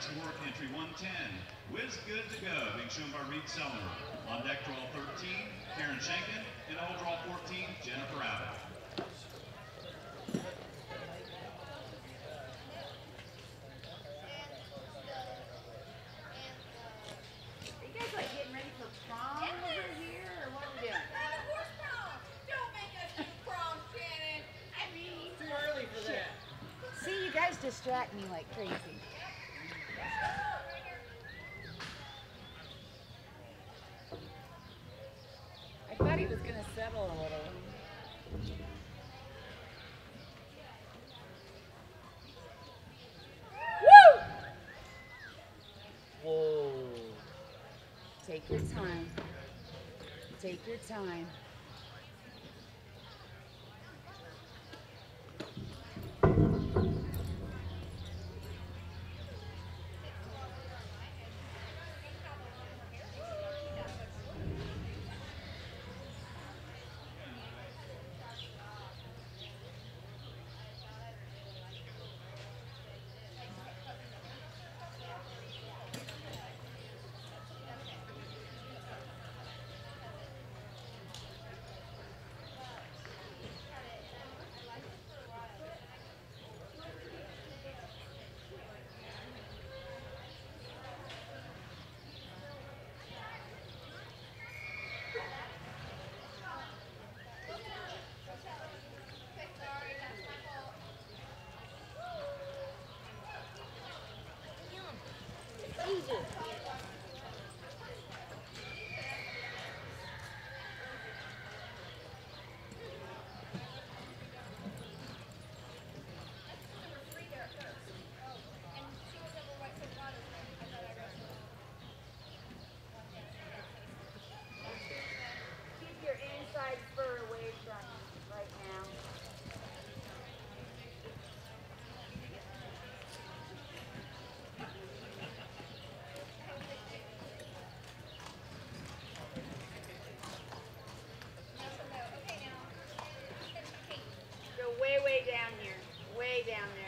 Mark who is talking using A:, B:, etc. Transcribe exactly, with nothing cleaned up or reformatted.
A: next work, entry one ten, Whiz Good to Go, being shown by Reed Selmer. On deck, draw thirteen, Karen Shankin, and all draw fourteen, Jennifer Abbott.
B: Are you guys like getting ready for prom over here, or what are we doing?
C: Don't make us do prom, Shannon. I mean,
B: Too early for that. See, you guys distract me like crazy. I thought he was going to settle a little. Woo! Whoa. Take your time. Take your time. Keep your inside fur away from you right now. Go way, way down here. Way down there.